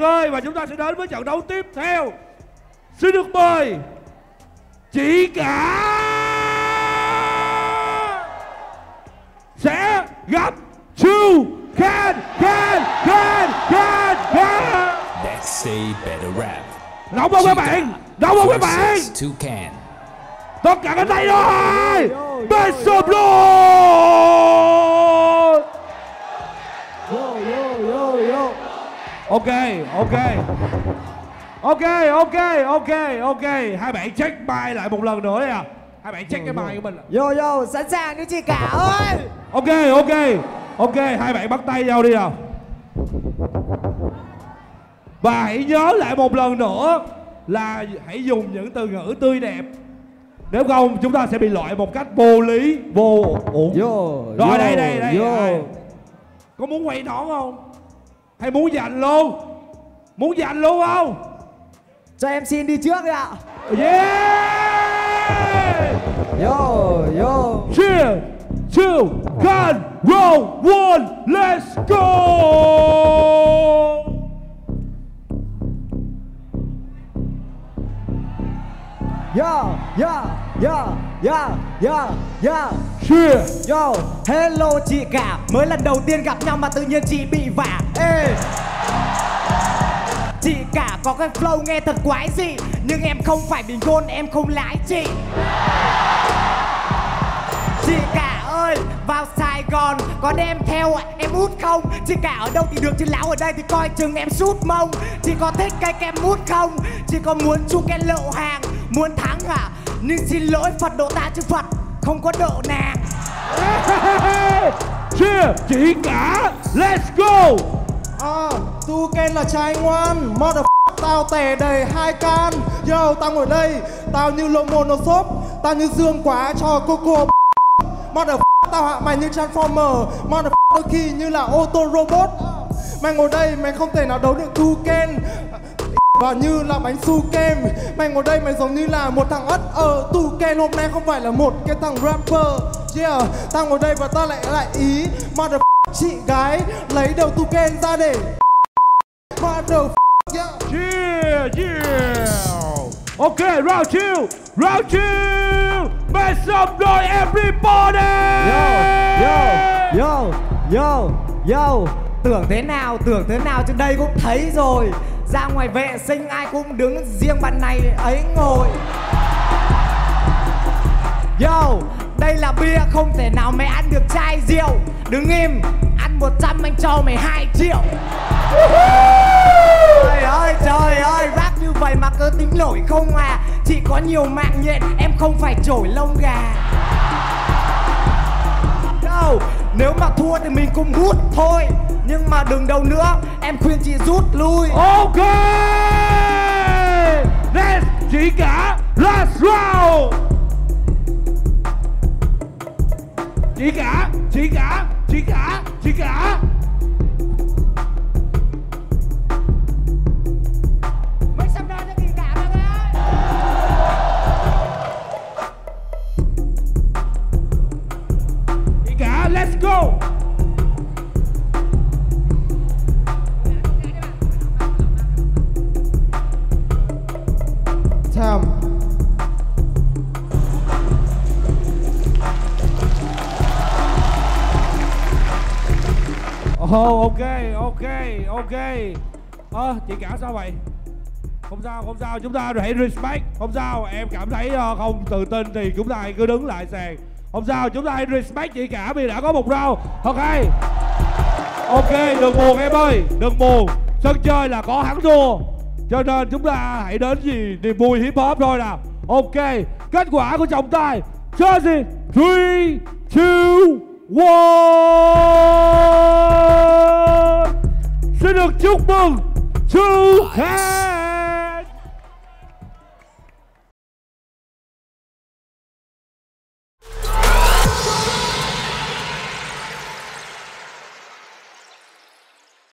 ơi, và chúng ta sẽ đến với trận đấu tiếp theo. Xin được mời chị Cả sẽ gặp Chu Can. Let's say better rap. Nóng không các bạn? Nóng không các bạn? Tất cả cánh tay rồi. Make some noise. Ok. Hai bạn check mic lại một lần nữa đi à. Hai bạn check cái mic của mình. Yo, sẵn sàng đi chị Cả ơi. Ok, hai bạn bắt tay nhau đi nào. Và hãy nhớ lại một lần nữa là hãy dùng những từ ngữ tươi đẹp. Nếu không chúng ta sẽ bị loại một cách vô lý, vô uổng. Rồi đây. Có muốn quay nón không? Hay muốn giành luôn? Muốn giành luôn không? Cho em xin đi trước đi ạ. Yeah! Yo. 3, 2, 1, roll 1, let's go! Yo. Cheers! Yo, hello chị Cả. Mới lần đầu tiên gặp nhau mà tự nhiên chị bị vả. Ê, chị Cả có cái flow nghe thật quái dị, nhưng em không phải bình gôn, em không lái chị. Chị Cả ơi, vào Sài Gòn có đem theo em út không? Chị Cả ở đâu thì được, chứ lão ở đây thì coi chừng em sút mông. Chị có thích cây kem mút không? Chị có muốn chu Ken lộ hàng? Muốn thắng à? Nhưng xin lỗi Phật độ ta chứ Phật không có độ nàng. Cheers! Chị Cả, let's go! Tu Ken là trai ngoan, motherfucker tao tè đầy 2 can. Yo, tao ngồi đây, tao như Lomo no shop, tao như dương quá cho Coco. Motherfucker tao hạ mày như Transformer, motherfucker đôi khi như là ô tô robot. Mày ngồi đây mày không thể nào đấu được Tu Ken, và như là bánh su kem. Mày ngồi đây mày giống như là một thằng ất. Tu Ken hôm nay không phải là một cái thằng rapper. Yeah, tao ngồi đây và tao lại ý motherfucker chị gái lấy đầu Tu Ken ra để motherfucker. Yeah. Ok, round two. Make some noise everybody. Yo. Tưởng thế nào trên đây cũng thấy rồi. Ra ngoài vệ sinh ai cũng đứng, riêng bạn này ấy ngồi. Yo, đây là bia, không thể nào mày ăn được chai rượu. Đứng im, ăn 100 anh cho mày 2 triệu. Trời ơi, rap như vậy mà cứ tính nổi không à? Chị có nhiều mạng nhện, em không phải trổi lông gà. Đâu, nếu mà thua thì mình cùng hút thôi. Nhưng mà đừng đâu nữa, em khuyên chị rút lui. Ok, let's chị Cả, last round. Chị Cả. Mấy sắp ra cho chị Cả mọi người ơi. Chị Cả, let's go. Time. Ok. Chị Cả sao vậy? Không sao, chúng ta hãy respect. Không sao, em cảm thấy không tự tin thì chúng ta hãy cứ đứng lại sàn. Không sao, chúng ta hãy respect chị Cả vì đã có một round. Ok, đừng buồn em ơi, đừng buồn. Sân chơi là có thắng thua, cho nên chúng ta hãy đến gì niềm vui hip hop thôi nào. Ok, kết quả của trọng tài. Judges 3, 2, 1. Xin được chúc mừng Chu Can.